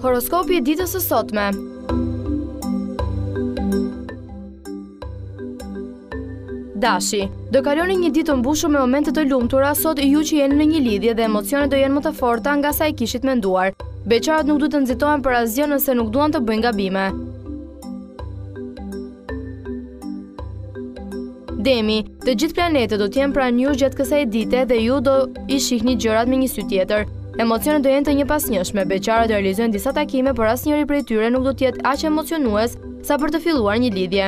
Horoskopi i ditës së sotme. Dashi, do kaloni një ditë të mbushur me momente të lumtura sot ju që jeni në një lidhje dhe emocionet do jenë më të forta nga sa i kishit menduar. Beqarët nuk duhet të nxitohen për asgjë nëse nuk duan të bëjnë gabime. Demi, të gjithë planetët do të jenë pranë jush gjatë kësaj dite dhe ju do i shihni gjërat me një sy tjetër. Emocionet do jenë të njëpasnjëshme, beqarët do realizojnë disa takime, por asnjëri prej tyre nuk do të jetë aq emocionues sa për të filluar një lidhje.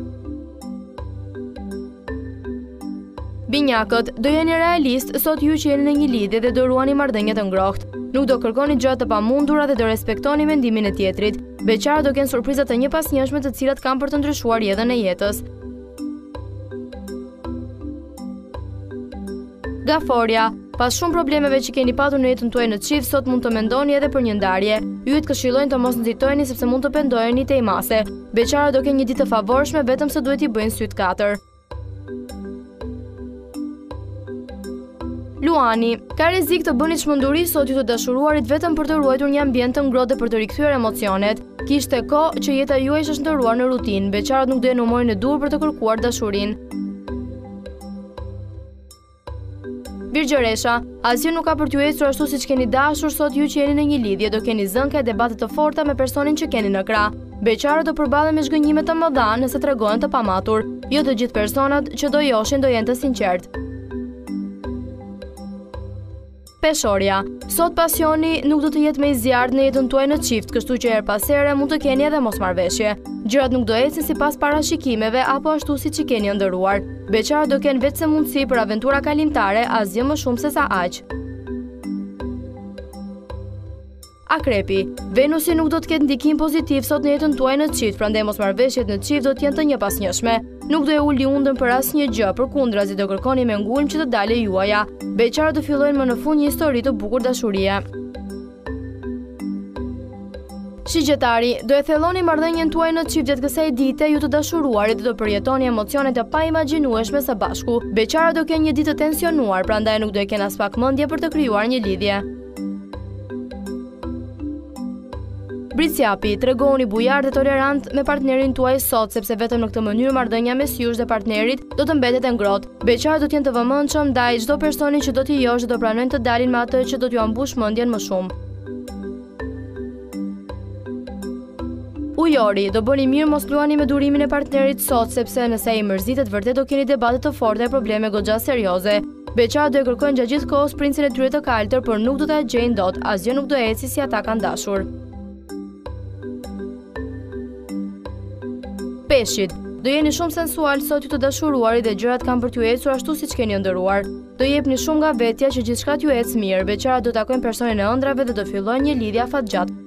Binjakët, do jeni realist sot ju që jeni në një lidhje dhe do ruani marrëdhënie të ngrohtë. Nuk do kërkoni gjëra të pamundura dhe do respektoni mendimin e tjetrit. Beqarët do kenë surpriza të njëpasnjëshme të cilat kanë për të ndryshuar jetën e jetës. Gaforia, pas shumë problemeve që keni patur në jetën tuaj në çift, sot mund të mendoni edhe për një ndarje. Ju të këshillojnë të mos nxitojeni sepse mund të pendoheni te imase. Beqarët do kenë një ditë të favorshme, vetëm se duhet i bëjnë syt katër. Luani, ka rrezik të bëni çmenduri sot ju të dashuruarit vetëm për të ruajtur një ambient të ngrohtë dhe për të rikthyer emocionet. Kishte kohë që jeta juaj është ndëruar në rutinë. Beqarët nuk do jenë humorin e dur për të kërkuar dashurinë. Virgjëresha, asgjë nuk ka për t'ju ecur ashtu siç keni dashur sot ju që jeni në një lidhje, do keni zënke e debate të forta me personin që keni në krah. Beqarët do përballen me zhgënjime të mëdha nëse tregohen të pamatur. Jo të gjithë personat që do joshin do jenë të sinqertë. Peshorja, sot pasioni nuk do të jetë më i zjarrt në jetën tuaj në çift, kështu që her pas here mund të keni edhe mosmarrveshje. Gjërat nuk do ecin sipas parashikimeve apo ashtu siç i keni ëndërruar. Beqarët do kenë vetëm mundësi për aventura kalimtare, asgjë më shumë se sa aq. Akrepi, Venusi nuk do të ketë ndikim pozitiv sot në jetën tuaj në çift, prandaj mosmarrveshjet në çift do të jenë të njëpasnjëshme. Nuk do e uli undën për asnjë gjë, përkundrazi do kërkoni me ngulm që të dalë juaja. Beqarët do fillojnë më në fund një histori të bukur dashurie. Shigjetari, do e thelloni marrëdhënien tuaj në çift gjatë kësaj dite, ju të dashuruarit do përjetoni emocione të paimagjinueshme së bashku. Beqarët do kenë një ditë të tensionuar, prandaj nuk do e kenë as pak mendje për të krijuar një lidhje. Britsjapi, tregoni bujar dhe tolerant me partnerin tuaj sot, sepse vetëm në këtë mënyrë marrëdhënia mes jush dhe partnerit do të mbetet e ngrohtë. Beqarët do të jenë të vëmendshëm ndaj çdo personi që do t'i josh dhe do pranojnë të dalin me atë që do t'ju ambush mendjen më shumë. Ujori, do bëni mirë mos luani me durimin e partnerit sot, sepse nëse ai mërzitet vërtet do keni debate të forta e probleme goxha serioze. Beqarët do e kërkojnë gjatë gjithë kohës princin e tyre të kaltër, por nuk do ta gjejnë dot, asgjë nuk do eci si ata kanë dashur. Peshqit, do jeni shumë sensual sot ju të dashuruarit dhe gjërat kanë për t'ju ecur ashtu siç keni ëndërruar. Do jepni shumë nga vetja që gjithçka t'ju ecë mirë. Beqarët do takojnë personin e ëndrave dhe do fillojnë një lidhje afatgjatë.